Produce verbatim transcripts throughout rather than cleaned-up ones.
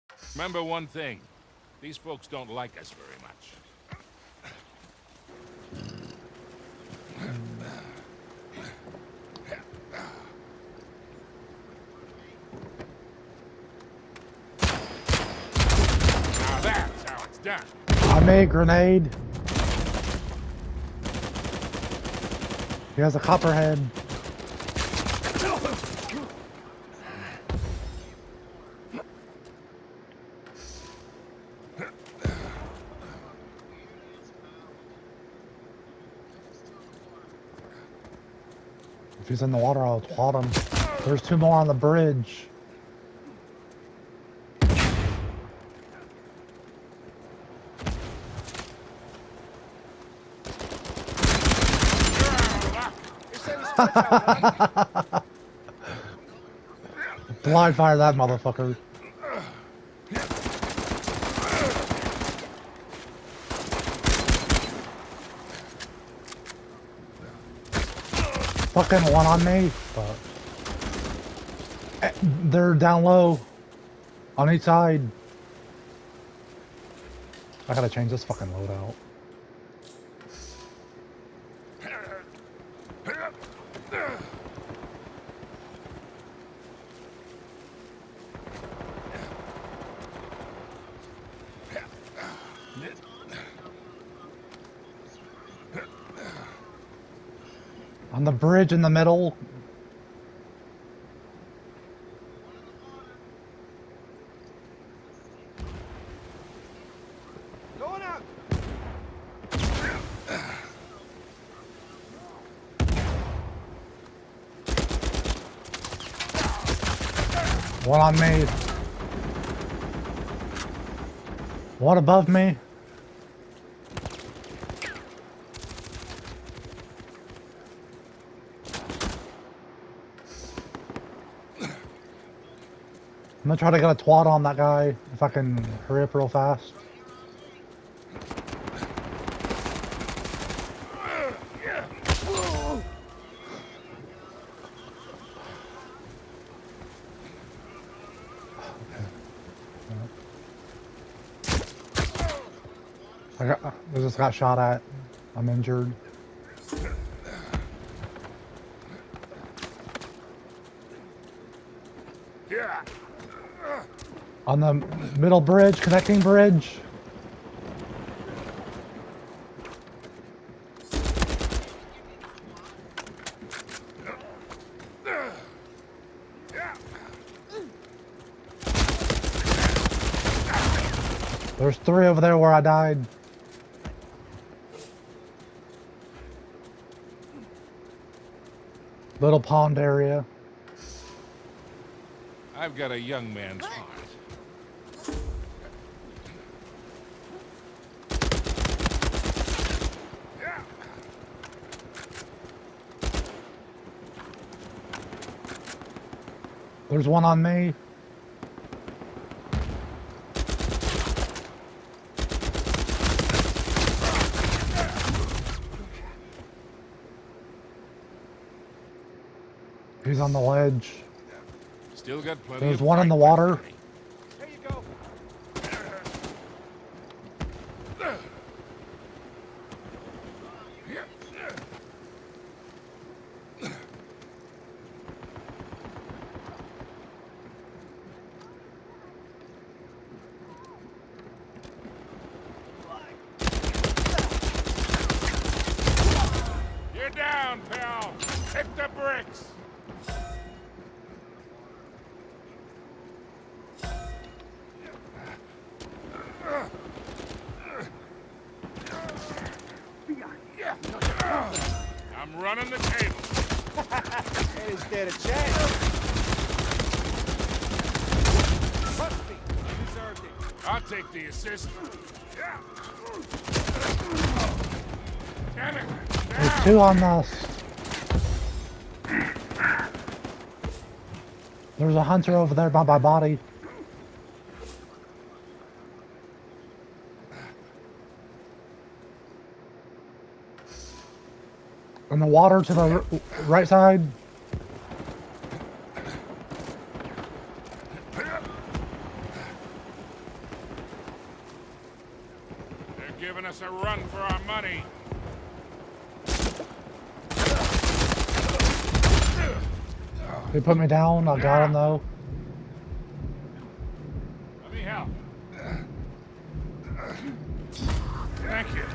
Remember one thing. These folks don't like us very much. Now that's how it's done. I made a grenade. He has a copperhead. If he's in the water, I'll twat him. There's two more on the bridge. Blind fire that motherfucker. Fucking one on me, but they're down low on each side. I gotta change this fucking loadout. On the bridge in the middle. Going out. One on me. One above me. I'm gonna try to get a twat on that guy if I can hurry up real fast. I got, I just got shot at. I'm injured. Yeah. On the middle bridge, connecting bridge. There's three over there where I died. Little pond area. I've got a young man's heart. There's one on me. He's on the ledge. Still got plenty. There's of one in the fight water. left in me. There you go. You're down, pal. Hit the bricks. I'm running the table. Ain't stand a chance. Trust me, you deserved it. I'll take the assist. Damn it. There's two on us. There's a hunter over there by my body. In the water to the r right side. giving us a run for our money. They put me down. I got him though. Let me help. Thank you.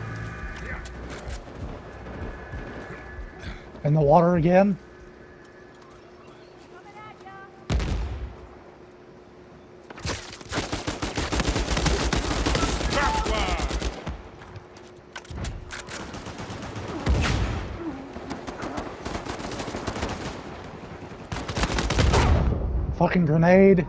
In the water again. Top one. Fucking grenade.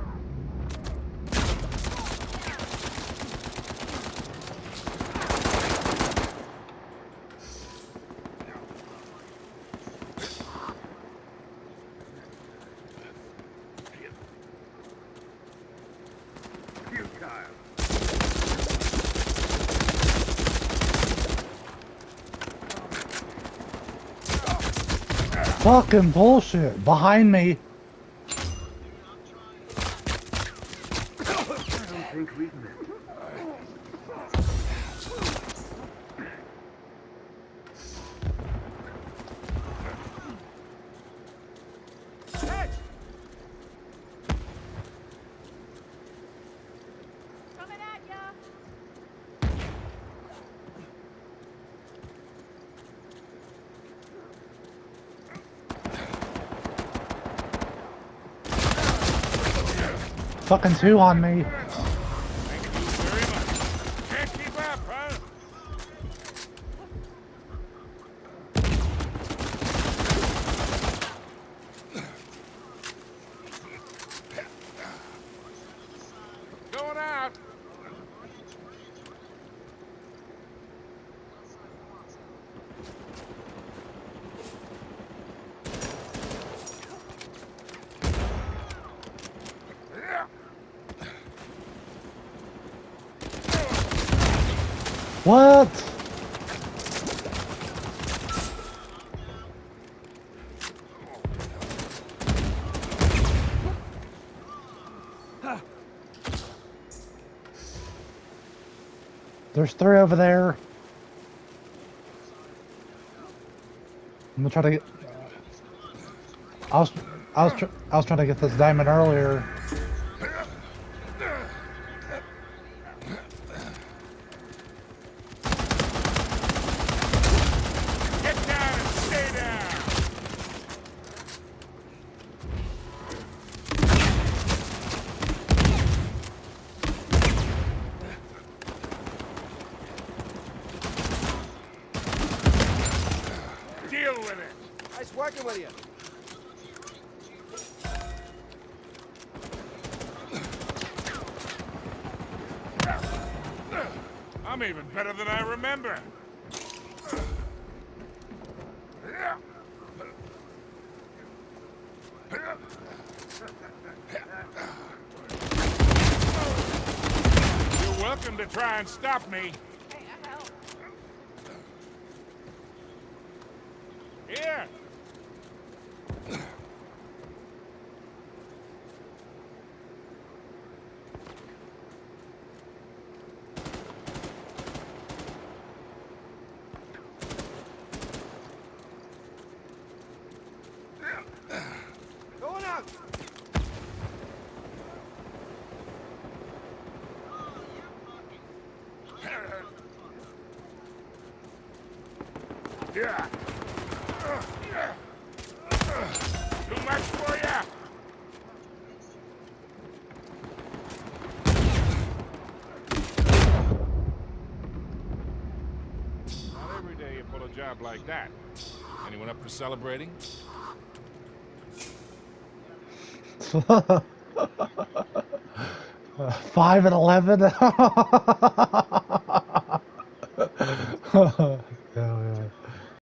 Fucking bullshit. Behind me. Head! Coming at ya! Fucking two on me. Thank you very much. Can't keep up, huh? Going out. What? There's three over there. I'm gonna try to get. I was, I was, tr I was trying to get this diamond earlier. Get down and stay down. Deal with it. Nice working with you. I'm even better than I remember. You're welcome to try and stop me. Hey, I help. Here. Going out! Yeah. Too much for ya. Not every day you pull a job like that. Anyone up for celebrating? Five and eleven.